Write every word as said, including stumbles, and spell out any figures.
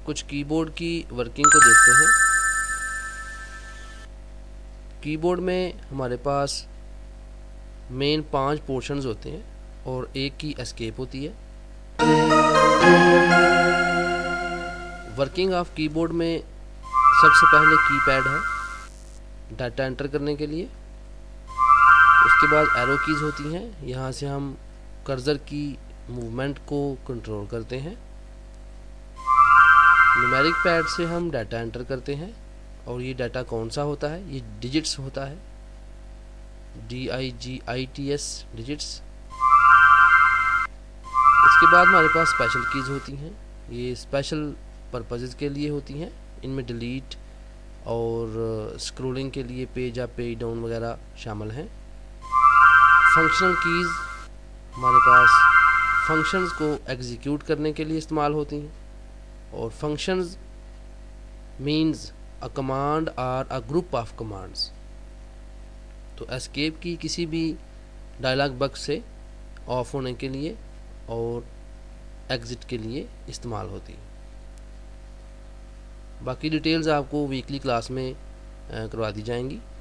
कुछ कीबोर्ड की वर्किंग को देखते हैं। कीबोर्ड में हमारे पास मेन पांच पोर्शंस होते हैं और एक की एस्केप होती है। वर्किंग ऑफ कीबोर्ड में सबसे पहले कीपैड है डाटा एंटर करने के लिए। उसके बाद एरो कीज होती हैं, यहाँ से हम कर्सर की मूवमेंट को कंट्रोल करते हैं। न्यूमेरिक पैड से हम डाटा एंटर करते हैं और ये डाटा कौन सा होता है, ये डिजिट्स होता है, D I G I T S digits. इसके बाद हमारे पास स्पेशल कीज होती हैं, ये स्पेशल पर्पसेस के लिए होती हैं। इनमें डिलीट और स्क्रोलिंग के लिए पेज अप पेज डाउन वगैरह शामिल हैं। फंक्शनल कीज़ हमारे पास फंक्शंस को एग्जीक्यूट करने के लिए इस्तेमाल होती हैं और फंक्शंस मीन्स अ कमांड और अ ग्रुप ऑफ कमांड्स। तो एस्केप की किसी भी डायलॉग बॉक्स से ऑफ होने के लिए और एग्जिट के लिए इस्तेमाल होती है। बाकी डिटेल्स आपको वीकली क्लास में करवा दी जाएंगी।